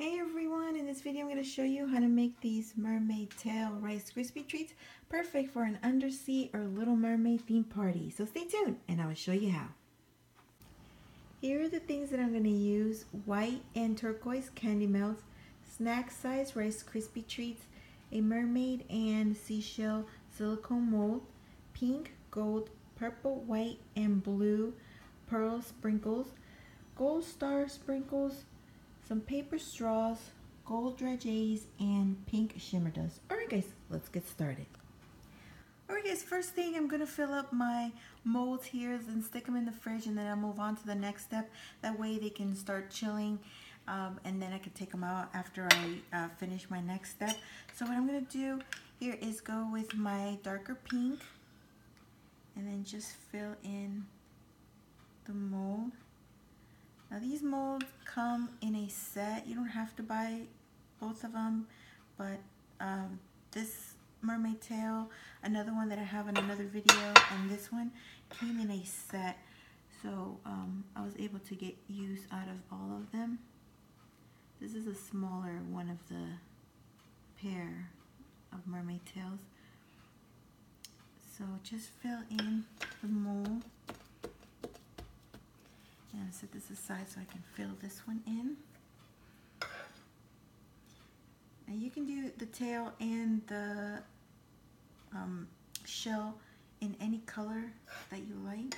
Hey everyone, in this video I'm going to show you how to make these mermaid tail Rice Krispie treats perfect for an undersea or Little Mermaid themed party. So stay tuned and I will show you how. Here are the things that I'm going to use: white and turquoise candy melts, snack size Rice Krispie treats, a mermaid and seashell silicone mold, pink, gold, purple, white, and blue pearl sprinkles, gold star sprinkles, some paper straws, gold dredges, and pink shimmer dust. Alright guys, let's get started. Alright guys, first thing I'm going to fill up my molds here and stick them in the fridge, and then I'll move on to the next step. That way they can start chilling, and then I can take them out after I finish my next step. So what I'm going to do here is go with my darker pink and then just fill in the mold. Now these molds come in a set. You don't have to buy both of them, but this mermaid tail, another one that I have in another video, and this one came in a set. So I was able to get use out of all of them. This is a smaller one of the pair of mermaid tails. So just fill in the mold. And set this aside so I can fill this one in. Now you can do the tail and the shell in any color that you like.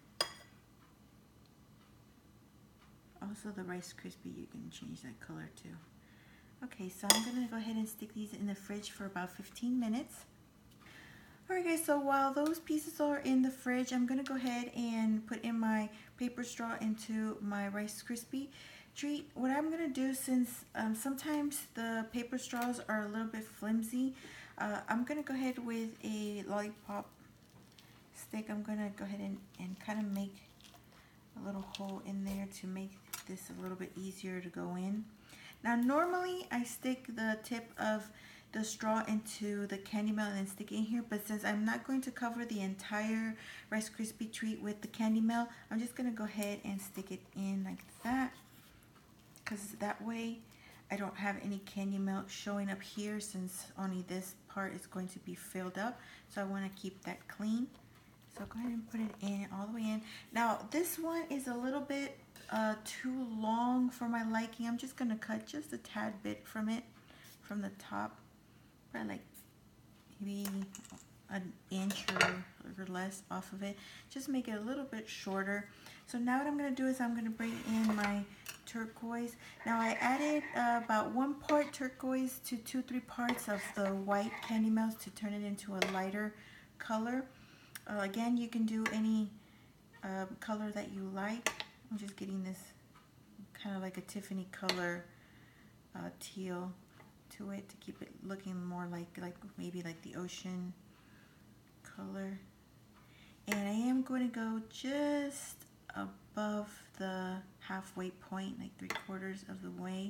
Also the Rice Krispie, you can change that color too. Okay, so I'm going to go ahead and stick these in the fridge for about 15 minutes. Alright guys, so while those pieces are in the fridge, I'm going to go ahead and put in my paper straw into my Rice Krispie treat. What I'm going to do, since sometimes the paper straws are a little bit flimsy, I'm going to go ahead with a lollipop stick. I'm going to go ahead and kind of make a little hole in there to make this a little bit easier to go in. Now normally I stick the tip of the straw into the candy melt and then stick it in here, but since I'm not going to cover the entire Rice Krispie treat with the candy melt, I'm just going to go ahead and stick it in like that, because that way I don't have any candy melt showing up here, since only this part is going to be filled up. So I want to keep that clean. So go ahead and put it in all the way in. Now this one is a little bit too long for my liking. I'm just going to cut just a tad bit from it, from the top. Like maybe an inch or less off of it. Just make it a little bit shorter. So now what I'm going to do is I'm going to bring in my turquoise. Now I added about 1 part turquoise to 2-3 parts of the white candy melts to turn it into a lighter color. Again, you can do any color that you like. I'm just getting this kind of like a Tiffany color teal to it to keep it looking more like maybe like the ocean color. And I am going to go just above the halfway point, like 3/4 of the way.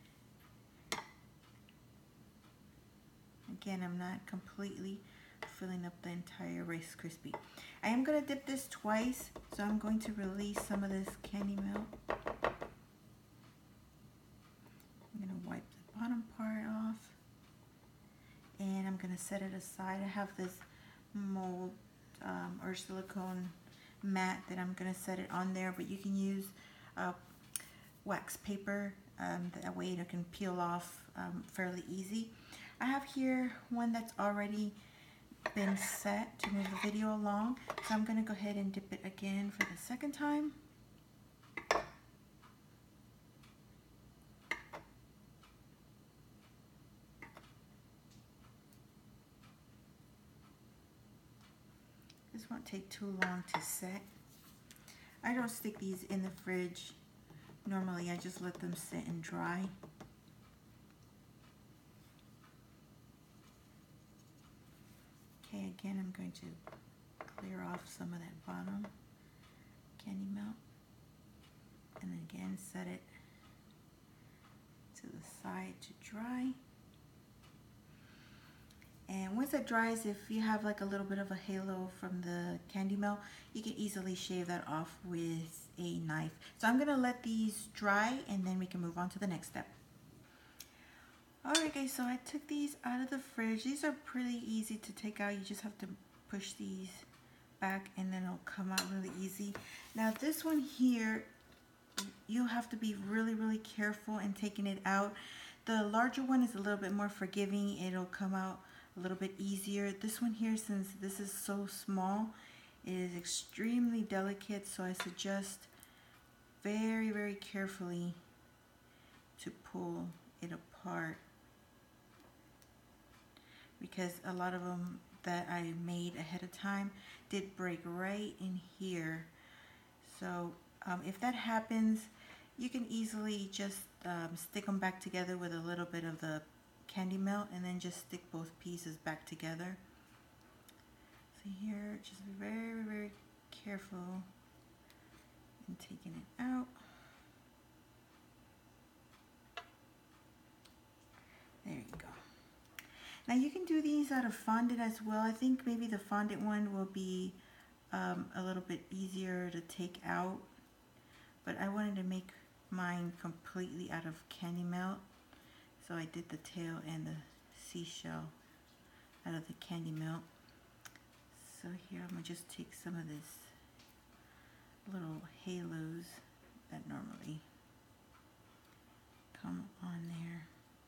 Again, I'm not completely filling up the entire Rice Krispie. I am going to dip this twice, so I'm going to release some of this candy melt. I'm going to wipe the bottom part off, and I'm going to set it aside. I have this mold or silicone mat that I'm going to set it on there, but you can use wax paper. That way it can peel off fairly easy. I have here one that's already been set to move the video along, so I'm going to go ahead and dip it again for the second time. This won't take too long to set. I don't stick these in the fridge. Normally I just let them sit and dry. Okay, again I'm going to clear off some of that bottom candy melt, and then again set it to the side to dry. And once it dries, if you have like a little bit of a halo from the candy melt, you can easily shave that off with a knife. So I'm going to let these dry and then we can move on to the next step. Alright guys, so I took these out of the fridge. These are pretty easy to take out. You just have to push these back and then it'll come out really easy. Now this one here, you have to be really careful in taking it out. The larger one is a little bit more forgiving. It'll come out a little bit easier. This one here, since this is so small, it is extremely delicate, so I suggest very carefully to pull it apart, because a lot of them that I made ahead of time did break right in here. So if that happens, you can easily just stick them back together with a little bit of the candy melt and then just stick both pieces back together. So here, just be very careful in taking it out. There you go. Now you can do these out of fondant as well. I think maybe the fondant one will be a little bit easier to take out, but I wanted to make mine completely out of candy melt, so I did the tail and the seashell out of the candy melt. So here I'm going to just take some of this little halos that normally come on there.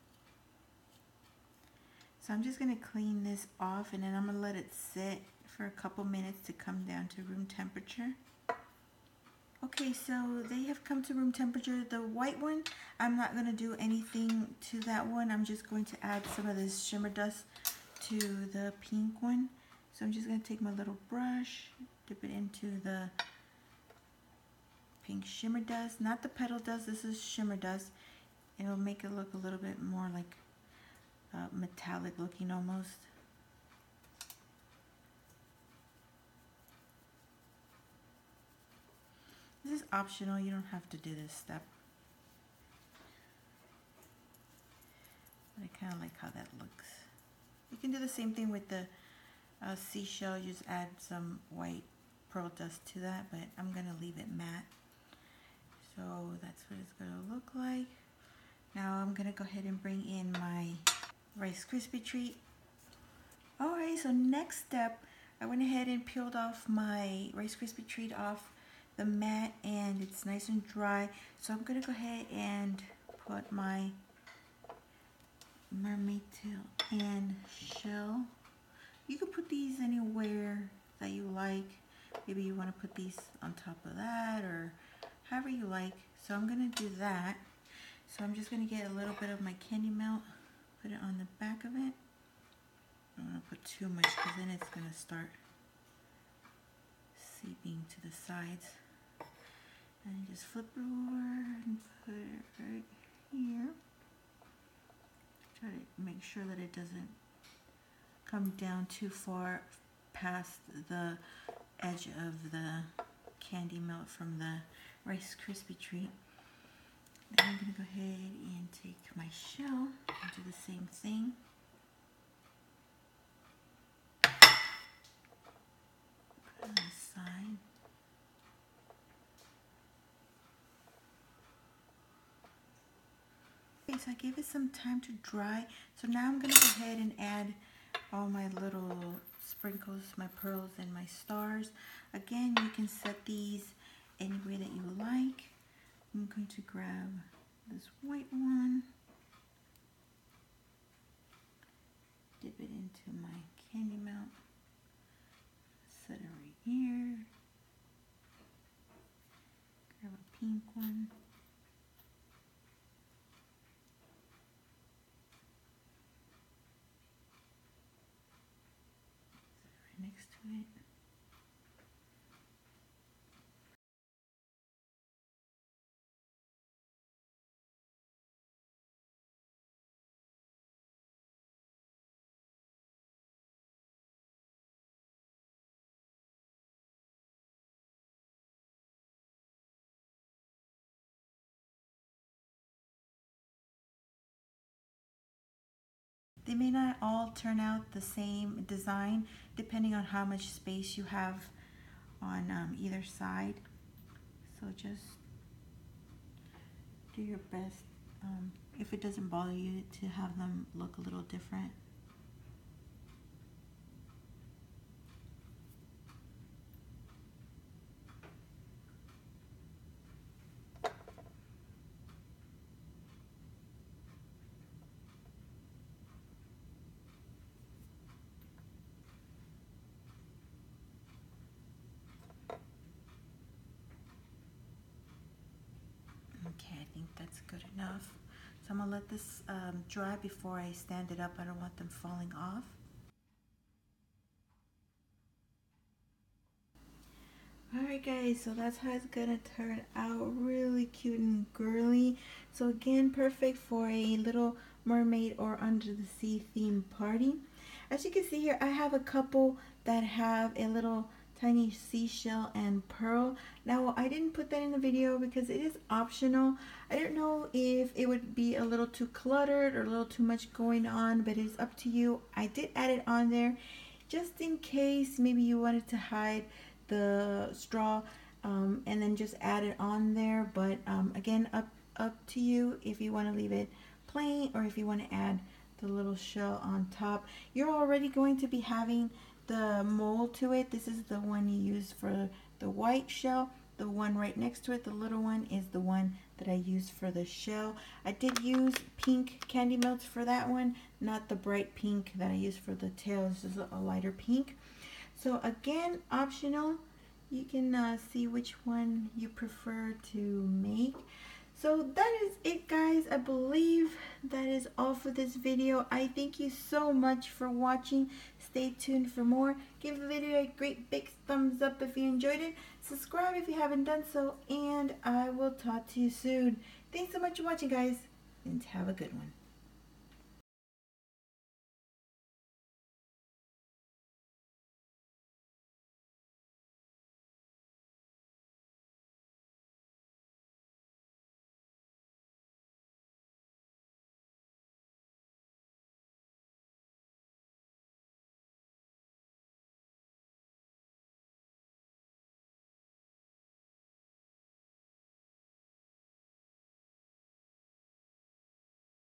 So I'm just going to clean this off and then I'm going to let it sit for a couple minutes to come down to room temperature. Okay, so they have come to room temperature. The white one, I'm not going to do anything to that one. I'm just going to add some of this shimmer dust to the pink one. So I'm just going to take my little brush, dip it into the pink shimmer dust. Not the petal dust, this is shimmer dust. It'll make it look a little bit more like metallic looking almost. This is optional, you don't have to do this step. But I kind of like how that looks. You can do the same thing with the seashell, you just add some white pearl dust to that, but I'm going to leave it matte. So that's what it's going to look like. Now I'm going to go ahead and bring in my Rice Krispie treat. Alright, so next step, I went ahead and peeled off my Rice Krispie treat off the mat and it's nice and dry. So I'm going to go ahead and put my mermaid tail and shell. You can put these anywhere that you like. Maybe you want to put these on top of that or however you like. So I'm going to do that. So I'm just going to get a little bit of my candy melt, put it on the back of it. I don't want to put too much because then it's going to start seeping to the sides. And just flip it over and put it right here. Try to make sure that it doesn't come down too far past the edge of the candy melt from the Rice Krispie treat. Then I'm going to go ahead and take my shell and do the same thing. Put it on the side. Okay, so I gave it some time to dry. So now I'm going to go ahead and add all my little sprinkles, my pearls and my stars. Again, you can set these any way that you like. I'm going to grab this white one, dip it into my candy melt, set it right here, grab a pink one, set it right next to it. They may not all turn out the same design depending on how much space you have on either side. So just do your best if it doesn't bother you to have them look a little different. Okay, I think that's good enough. So I'm gonna let this dry before I stand it up. I don't want them falling off. Alright guys, so that's how it's gonna turn out. Really cute and girly. So again, perfect for a Little Mermaid or Under the Sea theme party. As you can see here, I have a couple that have a little tiny seashell and pearl. Now I didn't put that in the video because it is optional. I don't know if it would be a little too cluttered or a little too much going on, but it's up to you. I did add it on there just in case maybe you wanted to hide the straw and then just add it on there, but again, up to you if you want to leave it plain or if you want to add the little shell on top. You're already going to be having the mold to it. This is the one you use for the white shell. The one right next to it, the little one, is the one that I used for the shell. I did use pink candy melts for that one, not the bright pink that I used for the tail. This is a lighter pink. So again, optional. You can see which one you prefer to make. So that is it, guys. I believe that is all for this video. I thank you so much for watching. Stay tuned for more. Give the video a great big thumbs up if you enjoyed it. Subscribe if you haven't done so. And I will talk to you soon. Thanks so much for watching, guys. And have a good one.